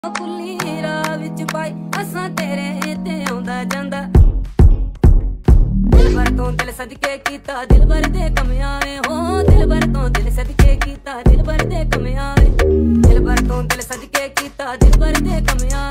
ਕੁੱਲੀ ਰਾਹ ਵਿੱਚ ਪਾਈ ਅਸਾਂ ਤੇਰੇ ਤੇ ਆਉਂਦਾ ਜਾਂਦਾ। ਦਿਲ ਭਰ ਤੋਂ ਦਿਲ ਸਦਕੇ ਕੀਤਾ ਦਿਲ ਭਰ ਦੇ ਕੰਮ ਆਵੇ ਹੋ। ਦਿਲ ਭਰ ਤੋਂ ਦਿਲ ਸਦਕੇ ਕੀਤਾ ਦਿਲ ਭਰ ਦੇ ਕੰਮ ਆਵੇ। ਦਿਲ ਭਰ ਤੋਂ ਦਿਲ ਸਦਕੇ ਕੀਤਾ ਦਿਲ ਭਰ ਦੇ ਕੰਮ ਆਵੇ।